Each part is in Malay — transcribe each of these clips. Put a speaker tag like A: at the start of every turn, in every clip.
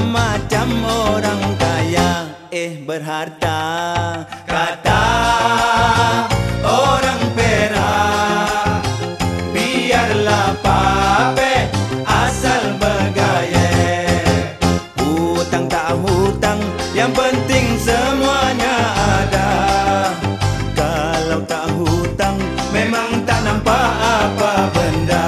A: macam orang kaya berharta. Kata orang perak, biarlah pape asal bergaya. Hutang tak hutang, yang penting semuanya ada. Kalau tak hutang, memang tak nampak apa benda.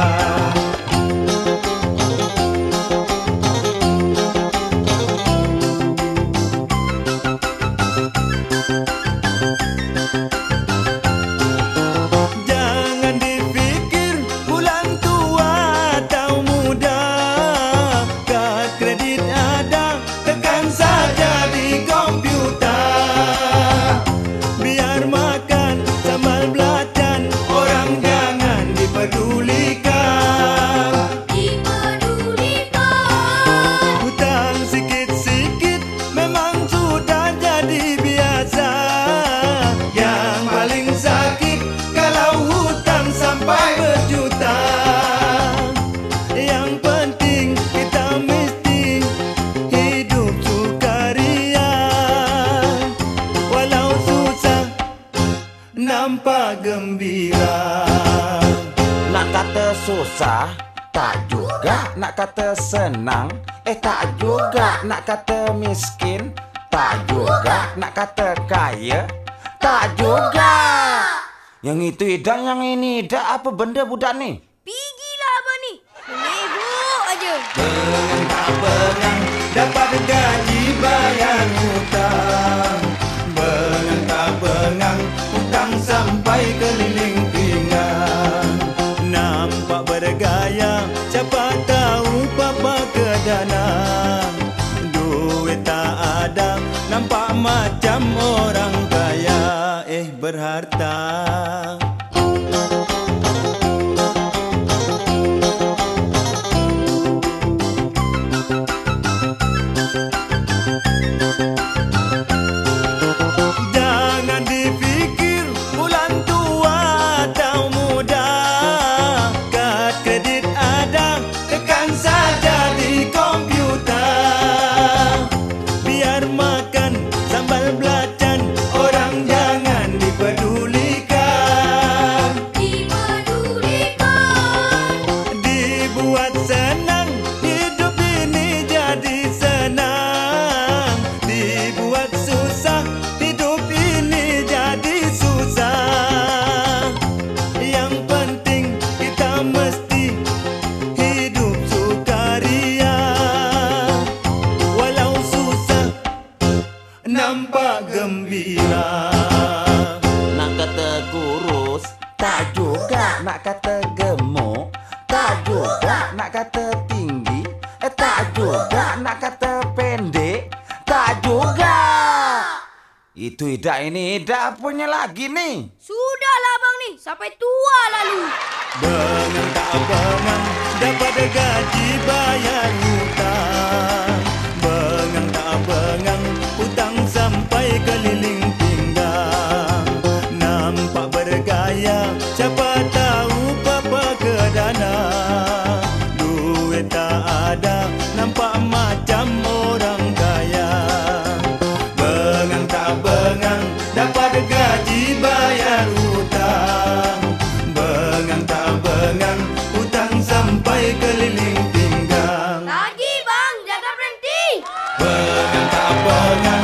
A: Nampak gembira.
B: Nak kata susah, tak juga. Nak kata senang, tak juga. Nak kata miskin, tak juga. Nak kata kaya, tak juga. Yang itu idang, yang ini idak. Apa benda budak ni?
C: Pigilah abang ni, meneguk aja.
A: Bengang tak bengang, dapat gaji bayar hutang. Bengang tak bengang, hutang sampai keliling pinggang. Nampak bergaya, siapa tahu papa ke dana. Duit tak ada, nampak macam orang kaya berharta. Nampak gembira.
B: Nak kata kurus, tak juga. Nak kata gemuk, tak juga. Nak kata tinggi, tak juga. Nak kata pendek, tak juga. Itu idak, ini idak. Punya lagi ni.
C: Sudahlah abang ni, sampai tua lalu.
A: Bengang tak bengang, dapat gaji bayar hutang. Bengang tak bengang, hutang sampai keliling pinggang. Nampak bergaya, siapa tahu papa ke dana. Duit tak ada, nampak macam orang kaya. Bengang tak bengang, dapat gaji bayar hutang. Bengang tak bengang, hutang sampai keliling pinggang.
C: Lagi bang, jangan berhenti.
A: Bengang tak bengang,